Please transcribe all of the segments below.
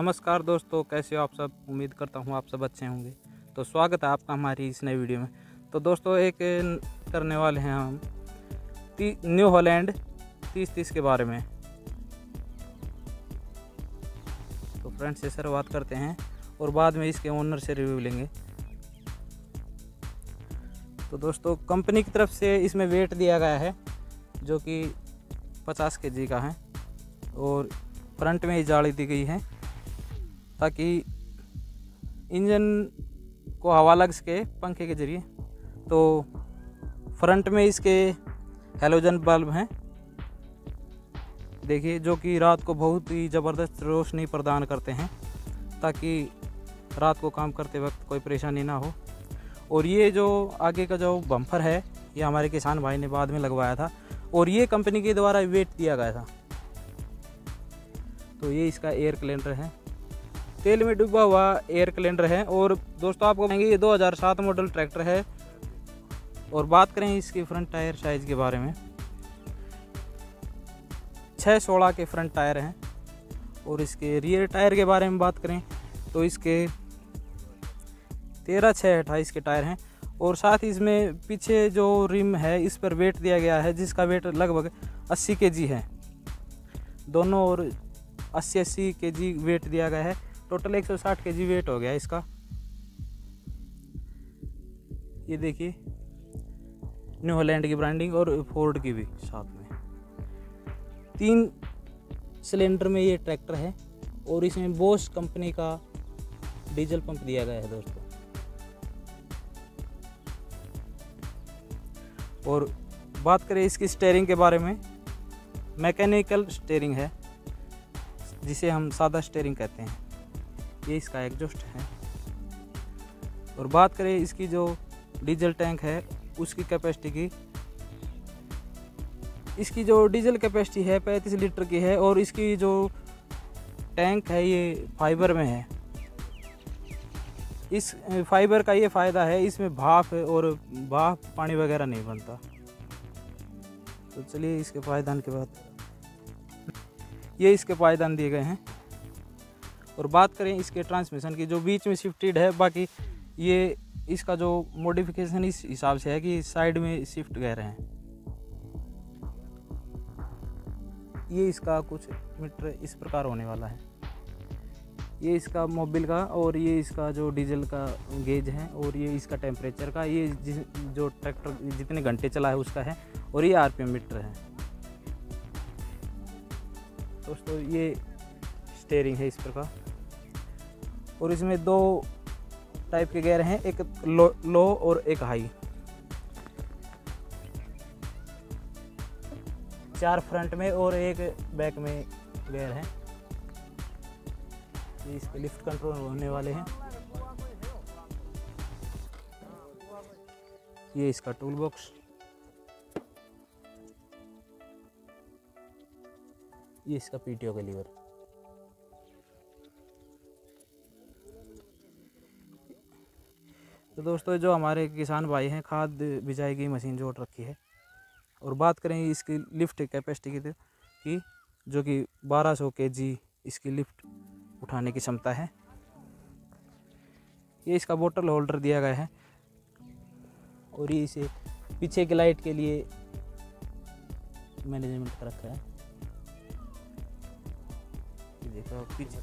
नमस्कार दोस्तों, कैसे हो आप सब। उम्मीद करता हूँ आप सब अच्छे होंगे। तो स्वागत है आपका हमारी इस नई वीडियो में। तो दोस्तों एक करने वाले हैं हम न्यू हॉलैंड 3030 के बारे में। तो फ्रेंड्स से शुरुआत करते हैं और बाद में इसके ओनर से रिव्यू लेंगे। तो दोस्तों कंपनी की तरफ से इसमें वेट दिया गया है जो कि 50 kg का है और फ्रंट में ही जाली दी गई है ताकि इंजन को हवा लग सके पंखे के ज़रिए। तो फ्रंट में इसके हैलोजन बल्ब हैं, देखिए, जो कि रात को बहुत ही ज़बरदस्त रोशनी प्रदान करते हैं ताकि रात को काम करते वक्त कोई परेशानी ना हो। और ये जो आगे का जो बम्पर है ये हमारे किसान भाई ने बाद में लगवाया था और ये कंपनी के द्वारा वेट दिया गया था। तो ये इसका एयर कैलेंडर है, तेल में डूबा हुआ एयर कैलेंडर है। और दोस्तों आपको कहेंगे ये 2007 मॉडल ट्रैक्टर है। और बात करें इसकी फ्रंट टायर साइज़ के बारे में, 6/16 के फ्रंट टायर हैं। और इसके रियर टायर के बारे में बात करें तो इसके 13/6/28 के टायर हैं। और साथ ही इसमें पीछे जो रिम है इस पर वेट दिया गया है जिसका वेट लगभग 80 kg है। दोनों और 80 kg वेट दिया गया है। टोटल 160 kg वेट हो गया इसका। ये देखिए न्यू हॉलैंड की ब्रांडिंग और फोर्ड की भी साथ में। 3 सिलेंडर में ये ट्रैक्टर है और इसमें बोश कंपनी का डीजल पंप दिया गया है दोस्तों। और बात करें इसकी स्टीयरिंग के बारे में, मैकेनिकल स्टीयरिंग है जिसे हम सादा स्टीयरिंग कहते हैं। ये इसका एग्जॉस्ट है। और बात करें इसकी जो डीजल टैंक है उसकी कैपेसिटी की, इसकी जो डीजल कैपेसिटी है 35 लीटर की है। और इसकी जो टैंक है ये फाइबर में है। इस फाइबर का ये फ़ायदा है, इसमें भाप पानी वगैरह नहीं बनता। तो चलिए इसके पायदान के बाद ये इसके पायदान दिए गए हैं। और बात करें इसके ट्रांसमिशन की, जो बीच में शिफ्टेड है, बाकी ये इसका जो मॉडिफिकेशन इस हिसाब से है कि साइड में शिफ्ट गए रहे हैं। ये इसका कुछ मीटर इस प्रकार होने वाला है। ये इसका मोबिल का और ये इसका जो डीजल का गेज है और ये इसका टेम्परेचर का, ये जो ट्रैक्टर जितने घंटे चला है उसका है। और ये आरपीएम मीटर है दोस्तों। ये स्टीयरिंग है इस प्रकार। और इसमें 2 टाइप के गियर हैं, एक लो और एक हाई। 4 फ्रंट में और एक बैक में गियर है। ये इसके लिफ्ट कंट्रोल होने वाले हैं। ये इसका टूल बॉक्स, ये इसका पीटीओ का लीवर। तो दोस्तों जो हमारे किसान भाई हैं खाद बिजाई की मशीन जोड़ रखी है। और बात करें इसकी लिफ्ट कैपेसिटी की जो कि 1200 kg इसकी लिफ्ट उठाने की क्षमता है। ये इसका बोतल होल्डर दिया गया है। और ये इसे पीछे की लाइट के लिए मैनेजमेंट कर रखा है। ये देखो पीछे।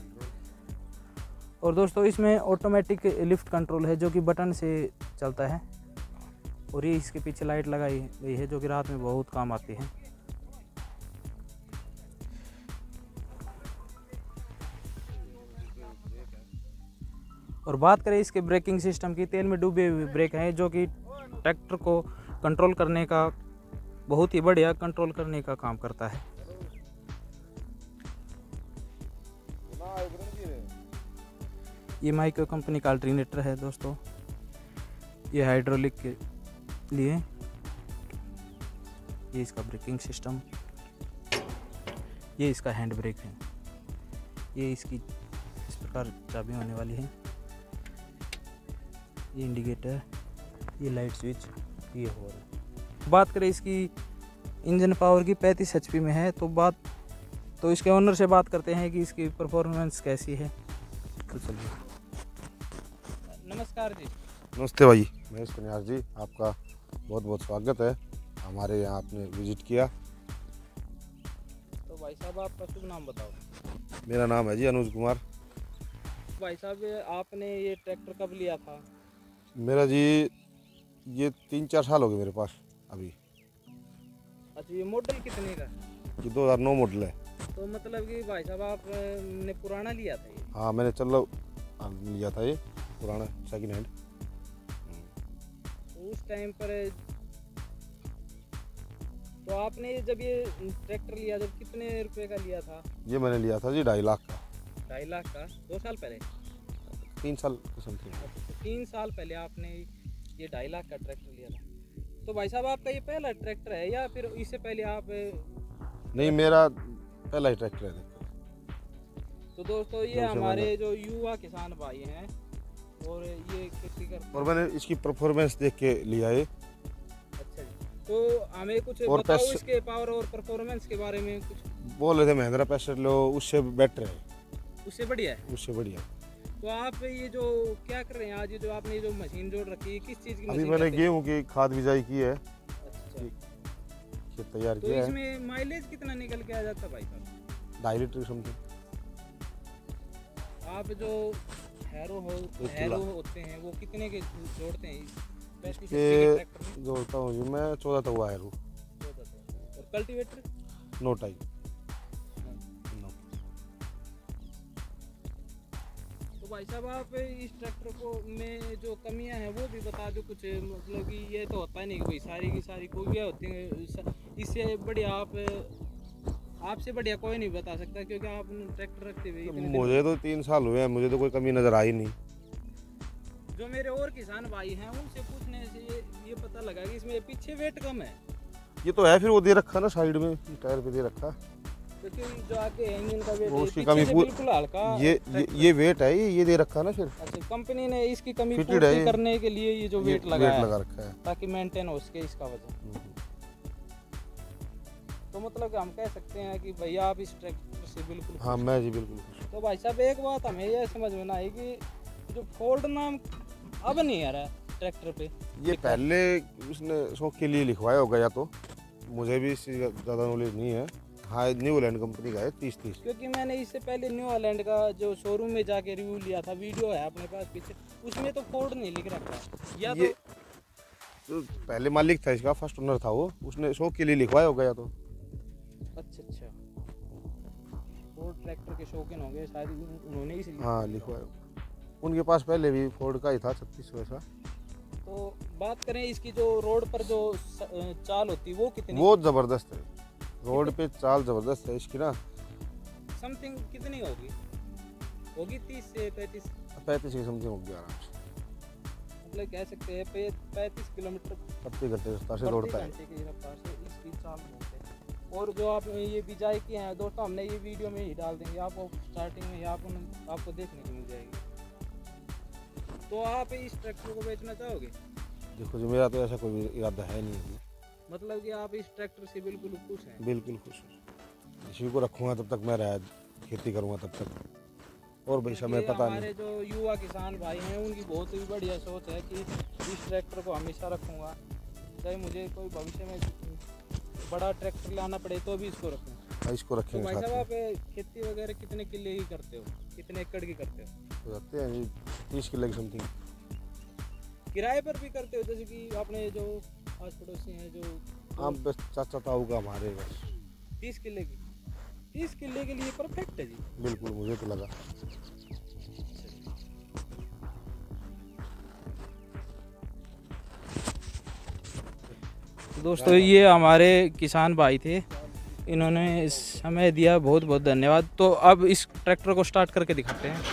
और दोस्तों इसमें ऑटोमेटिक लिफ्ट कंट्रोल है जो कि बटन से चलता है। और ये इसके पीछे लाइट लगाई गई है जो कि रात में बहुत काम आती है। और बात करें इसके ब्रेकिंग सिस्टम की, तेल में डूबे हुए ब्रेक हैं जो कि ट्रैक्टर को कंट्रोल करने का, बहुत ही बढ़िया कंट्रोल करने का काम करता है। ये माइक्रो कंपनी का अल्टरनेटर है दोस्तों। ये हाइड्रोलिक के लिए। ये इसका ब्रेकिंग सिस्टम, ये इसका हैंड ब्रेक है। ये इसकी इस प्रकार चाबी होने वाली है। ये इंडिकेटर, ये लाइट स्विच, ये हो रहा है। बात करें इसकी इंजन पावर की 35 HP में है। तो इसके ओनर से बात करते हैं कि इसकी परफॉर्मेंस कैसी है। तो चलिए। नमस्कार जी। नमस्ते भाई, महेश कन्यार जी, आपका बहुत बहुत स्वागत है। हमारे यहाँ आपने विजिट किया। तो भाई साहब आपका शुभ नाम बताओ। मेरा नाम है जी अनुज कुमार। भाई साहब आपने ये ट्रैक्टर कब लिया था? मेरा जी ये 3-4 साल हो गए मेरे पास अभी। अच्छा, ये मॉडल कितने का? ये 2009 मॉडल है। तो मतलब कि भाई साहब आपने पुराना लिया था ये? हाँ, मैंने लिया था ये पुराना सेकंड हैंड। तो उस टाइम पर तो आपने जब ये ट्रैक्टर लिया जब कितने रुपए का लिया था? ये मैंने लिया था जी 2.5 लाख का। 2.5 लाख का? 2 साल पहले? 3 साल समथिंग। 3 साल पहले आपने ये 2.5 लाख का ट्रैक्टर लिया था। तो भाई साहब आपका ये पहला ट्रैक्टर है या फिर इससे पहले आप? नहीं, मेरा पहला ही ट्रैक्टर है। तो दोस्तों ये हमारे जो युवा किसान भाई हैं और ये खेती करते और मैंने इसकी परफॉर्मेंस देख के लिया है। अच्छा जी। तो हमें कुछ और बताओ इसके पावर और परफॉर्मेंस के बारे में कुछ। बोल रहे थे महिंद्रा पैसेट लो, उससे बेटर है। उससे बढ़िया है? उससे बढ़िया। तो आप ये जो क्या कर रहे हैं आज, ये जो आपने जो मशीन जोड़ रखी है किस चीज़ की अभी मशीन? मैंने गेहूं की खाद बिजाई की है। अच्छा। खेत तैयार तो किया है। इसमें माइलेज कितना निकल के आ जाता है भाई साहब? 2.5 लीटर समथिंग। आप जो हैरो होते हैं वो कितने के जोड़ते हैं? 35 के ट्रैक्टर में जोड़ता हूँ जी मैं 14 तक हुआ है। 14 तो। और कल्टीवेटर? No time. तो भाई साहब आप इस ट्रैक्टर को में जो कमियां हैं वो भी बता दो कुछ। मतलब कि ये तो होता ही नहीं कि भाई सारी की सारी खूबियाँ होती हैं। इससे बढ़िया आपसे बढ़िया कोई नहीं बता सकता क्योंकि आप ट्रैक्टर रखते हुए मुझे तो 3 साल हुए हैं, मुझे तो कोई कमी नज़र आई नहीं। जो मेरे और किसान भाई हैं उनसे पूछने से ये पता लगा कि इसमें पीछे वेट कम है। ये तो है, फिर वो दे रखा ना साइड में टायर पे दे रखा। तो जो आगे है इंजन का वेट वो उसकी पीछे कमी से बिल्कुल हल्का। ये वेट है, ये दे रखा ना फिर। अच्छा, कंपनी ने इसकी कमी फिटेड पूर्ति है करने के लिए ये जो वेट लगा रखा है ताकि मेंटेन हो सके इसका वजन। तो मतलब कि हम कह सकते हैं कि भैया आप इस ट्रैक्टर से बिल्कुल? हाँ, मैं जी बिल्कुल खुश। तो भाई साहब एक बात हमें यह समझ में ना आई कि जो फोर्ड नाम अब नहीं आ रहा है ट्रैक्टर पे। ये पहले उसने शौक के लिए लिखवाया होगा या तो, मुझे भी इससे ज़्यादा नॉलेज नहीं है। हाँ, न्यू हॉलैंड कंपनी का है 30-30। क्योंकि मैंने इससे पहले न्यू हॉलैंड का जो शोरूम में जाके रिव्यू लिया था, वीडियो है अपने पास पीछे, उसमें तो फोर्ड नहीं लिख रखा है। या तो पहले मालिक था इसका, फर्स्ट ओनर था वो, उसने शौक के लिए लिखवाया होगा या तो। अच्छा, फोर्ड ट्रैक्टर के शौकीन होंगे शायद, उन्होंने इसलिए। हाँ, लिखवाया। उनके पास पहले भी फोर्ड का ही था 3600 ऐसा। तो बात करें इसकी जो रोड पर जो चाल होती है वो कितनी? बहुत ज़बरदस्त है, रोड पे चाल ज़बरदस्त है इसकी ना। समथिंग कितनी होगी 30 से 35? 35 की समथिंग होगी आराम से। मतलब कह सकते हैं 35 किलोमीटर प्रति घंटे रफ्तार से दौड़ता है। की रफ्तार से इसकी चाल होती है। और जो आपने ये बिजाई किए हैं दोस्तों, हमने ये वीडियो में ही डाल देंगे, आपको स्टार्टिंग में ही आपको देखने को मिल जाएगी। तो आप इस ट्रैक्टर को बेचना चाहोगे? देखो जी, मेरा तो ऐसा कोई इरादा है नहीं। मतलब कि आप इस ट्रैक्टर से बिल्कुल खुश हैं? बिल्कुल खुश हूँ। इसी को रखूँगा तब तक, मैं खेती करूँगा तब तक। और भाई समय पता नहीं। हमारे जो युवा किसान भाई हैं उनकी बहुत ही बढ़िया सोच है कि इस ट्रैक्टर को हमेशा रखूँगा, चाहे मुझे कोई भविष्य में बड़ा ट्रैक्टर लाना पड़े तो भी इसको रखूँ। इसको रखेंगे। तो भाई साहब आप खेती वगैरह कितने किले की करते हो, कितने एकड़ की करते हो? करते हैं जी 30 किलो की समथिंग। किराए पर भी करते हो? जैसे कि आपने जो आस पड़ोसी हैं जो हाँ, बस चाचा ताऊ का हमारे बस। 30 किले की? 30 किले के लिए परफेक्ट है जी। बिल्कुल, मुझे तो लगा। दोस्तों ये हमारे किसान भाई थे, इन्होंने समय दिया, बहुत बहुत धन्यवाद। तो अब इस ट्रैक्टर को स्टार्ट करके दिखाते हैं।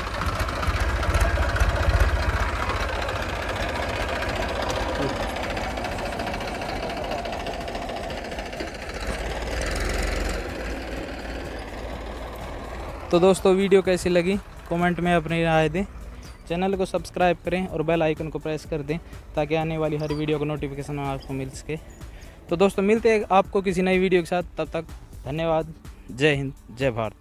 तो दोस्तों वीडियो कैसी लगी कमेंट में अपनी राय दें, चैनल को सब्सक्राइब करें और बेल आइकन को प्रेस कर दें ताकि आने वाली हर वीडियो का नोटिफिकेशन आपको मिल सके। तो दोस्तों मिलते हैं आपको किसी नई वीडियो के साथ, तब तक धन्यवाद, जय हिंद, जय भारत।